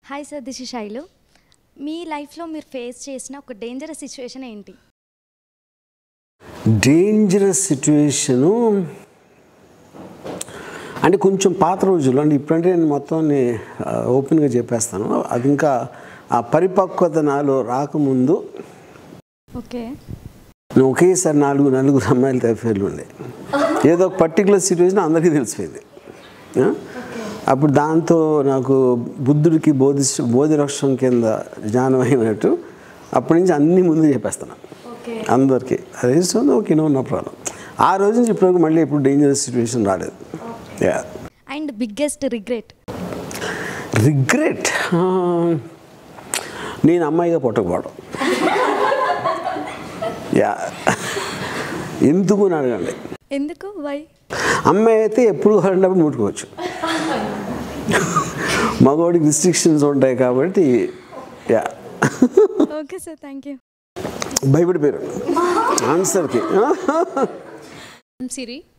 Hi sir, this is Shailu. మీ లైఫ్లో మీరు ఫేస్ చేసిన ఒక డేంజరస్ సిచ్యువేషన్ ఏంటి? డేంజరస్ సిచ్యువేషను అంటే కొంచెం పాత రోజుల్లో, అంటే ఇప్పుడంటే నేను మొత్తం ఓపెన్గా చెప్పేస్తాను. అది ఇంకా ఆ పరిపక్వత నాలో రాకముందు ఓకే, ఒకేసారి నలుగురు అమ్మాయిలతో అఫేర్లు ఉండే. ఏదో ఒక పర్టికులర్ సిచ్యువేషన్ అందరికీ తెలిసిపోయింది. అప్పుడు దాంతో నాకు బుద్ధుడికి బోధిరక్షం కింద జ్ఞానం అయినట్టు అప్పటి నుంచి అన్నీ ముందు చెప్పేస్తున్నాను అందరికీ. అది ఇస్తుంది, ఓకే, నో ప్రాబ్లం. ఆ రోజు నుంచి ఇప్పటివరకు మళ్ళీ ఎప్పుడు డేంజరస్ సిచ్యువేషన్ రాలేదు. And biggest regret? నేను అమ్మాయిగా పుట్టకపోవడం. ఎందుకు అని అడగండి. ఎందుకు? వై? అమ్మాయి అయితే ఎప్పుడు హండ్రెడ్ ముట్టుకోవచ్చు, మగవాడికి రిస్ట్రిక్షన్స్ ఉంటాయి కాబట్టి. Okay sir, thank you. భయపడిపోయారు ఆన్సర్కి. సిరి